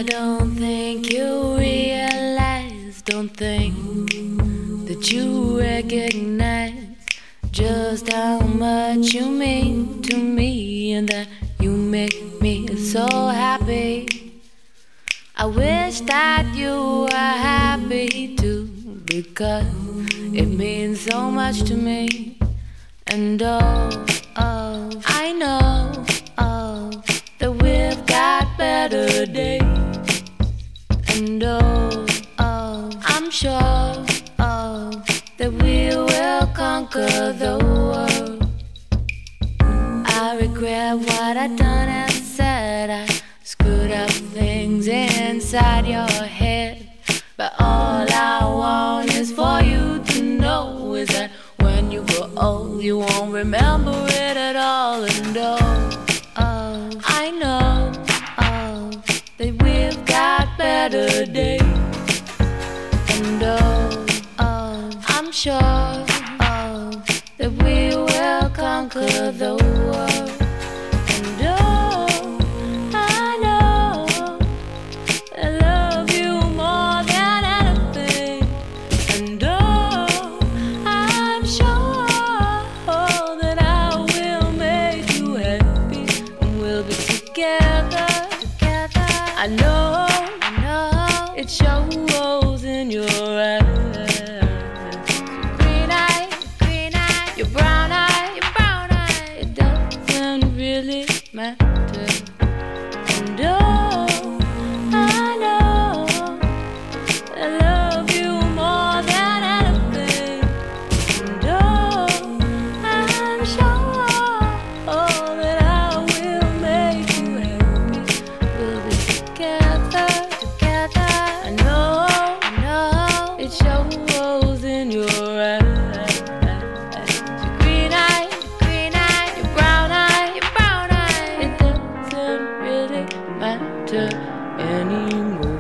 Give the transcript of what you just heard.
don't think you realize, don't think that you recognize just how much you mean to me and that you make me so happy. I wish that you were happy too, because it means so much to me. And I know that we've got better days. And I'm sure that we will conquer the world. I regret what I done and said. I screwed up things inside your head. But all I want is for you to know is that when you grow old, you won't remember it at all. And I know that we've got better days. And I'm sure that we will conquer the world. And I know I love you more than anything. And I'm sure that I will make you happy, and we'll be together. I know it shows in your eyes. Green eye, your brown eye, it doesn't really matter. And I know I love you more than anything. And I'm sure that I will make you happy. We'll be together. I know it shows in your eyes. Your green eye, your brown eye, it doesn't really matter anymore.